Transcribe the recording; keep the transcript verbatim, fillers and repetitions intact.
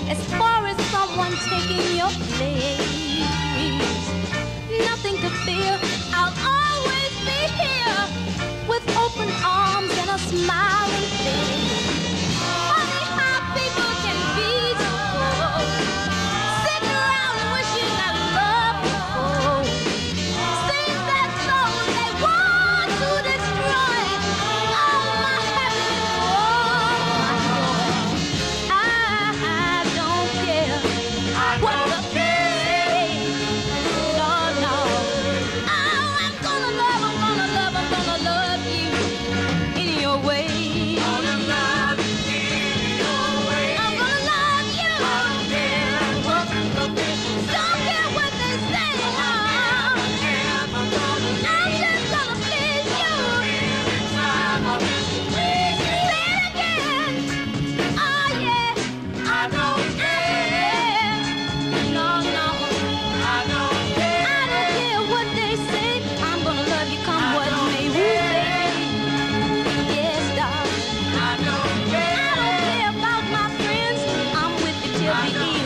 as far as someone taking your place. Nothing to fear, I'll always be here with open arms and a smiling face. Funny how people can be so cold, sitting around and wishing that love before. Sing that song they want to destroy all my happiness, all my joy. I don't care what the say. No, no. Oh, I'm gonna love, I'm gonna love, I'm gonna love you in your way. I'm gonna love you in your way. I'm gonna love you. I don't care what the people say. Don't care what they say. No. I'm just gonna please you. Say it again. Oh yeah. I don't care. No, no. I don't care. I don't care what they say. I'm gonna love you come what may. Woo, baby. Yes, darling. I don't care. I don't care about my friends. I'm with you till the end.